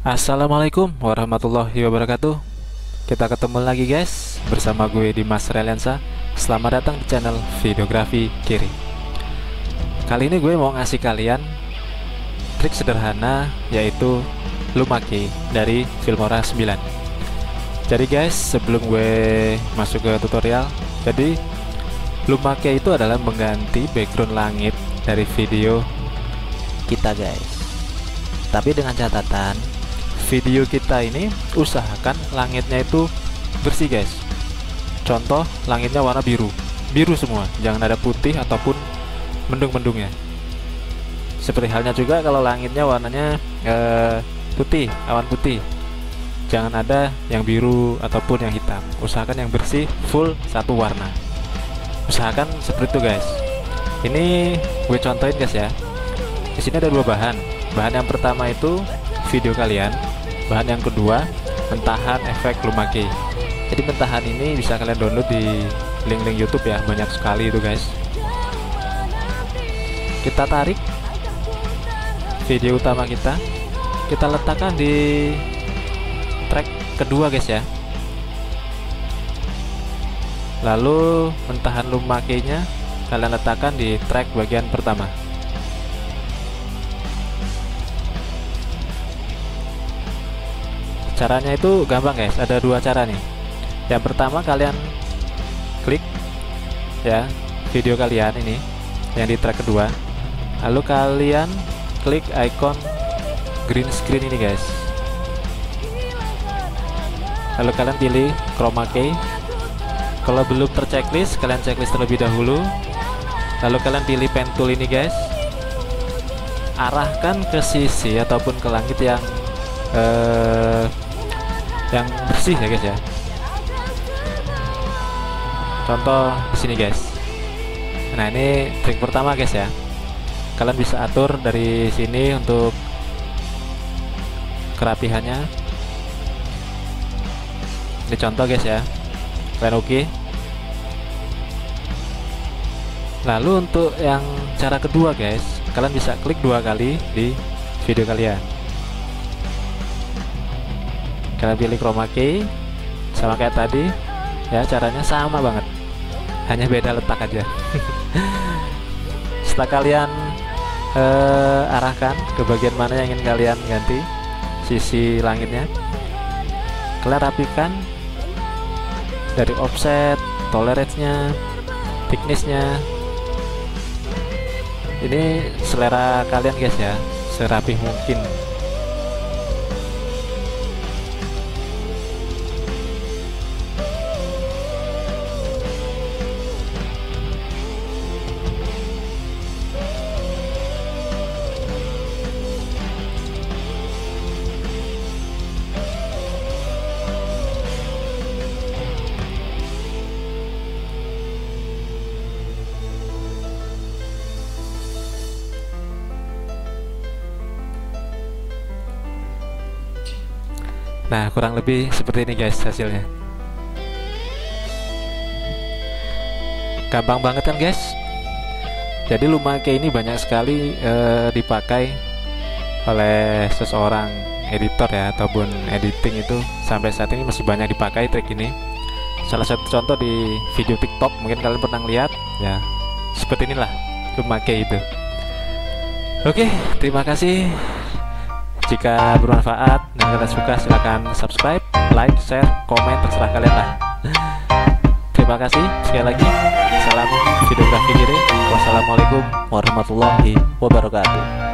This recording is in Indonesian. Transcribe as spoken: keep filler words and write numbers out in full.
Assalamualaikum warahmatullahi wabarakatuh. Kita ketemu lagi guys, bersama gue Dimas Reliansa. Selamat datang di channel Videografi Kiri. Kali ini gue mau ngasih kalian trik sederhana, yaitu lumaki dari Filmora sembilan. Jadi guys, sebelum gue masuk ke tutorial, jadi lumaki itu adalah mengganti background langit dari video kita guys. Tapi dengan catatan, video kita ini usahakan langitnya itu bersih guys. Contoh, langitnya warna biru, biru semua, jangan ada putih ataupun mendung-mendungnya. Seperti halnya juga kalau langitnya warnanya eh, putih, awan putih, jangan ada yang biru ataupun yang hitam. Usahakan yang bersih, full satu warna. Usahakan seperti itu guys. Ini gue contohin guys ya. Di sini ada dua bahan. Bahan yang pertama itu video kalian, bahan yang kedua mentahan efek lumaki. Jadi mentahan ini bisa kalian download di link-link YouTube ya, banyak sekali itu guys. Kita tarik video utama kita, kita letakkan di track kedua guys ya. Lalu mentahan lumakinya kalian letakkan di track bagian pertama. Caranya itu gampang guys, ada dua cara nih. Yang pertama, kalian klik ya video kalian ini yang di track kedua, lalu kalian klik icon green screen ini guys, lalu kalian pilih chroma key. Kalau belum terchecklist, kalian checklist terlebih dahulu, lalu kalian pilih pen tool ini guys, arahkan ke sisi ataupun ke langit yang eh, yang bersih ya guys ya. Contoh di sini guys. Nah, ini trik pertama guys ya. Kalian bisa atur dari sini untuk kerapihannya. Ini contoh guys ya. Kalian oke. Lalu untuk yang cara kedua guys, kalian bisa klik dua kali di video kalian. Kalian pilih chroma key sama kayak tadi ya, caranya sama banget, hanya beda letak aja. Setelah kalian eh, arahkan ke bagian mana yang ingin kalian ganti sisi langitnya, kalian rapikan dari offset, tolerance-nya, thickness-nya. Ini selera kalian guys ya, serapih mungkin. Nah, kurang lebih seperti ini guys hasilnya. Gampang banget kan guys. Jadi lumaki ini banyak sekali eh, dipakai oleh seseorang editor ya, ataupun editing itu sampai saat ini masih banyak dipakai trik ini. Salah satu contoh di video TikTok, mungkin kalian pernah lihat ya, seperti inilah lumaki itu. Oke, terima kasih. Jika bermanfaat dan kalian suka, silahkan subscribe, like, share, komen, terserah kalian lah. Terima kasih sekali lagi. Salam videografi kiri. Wassalamualaikum warahmatullahi wabarakatuh.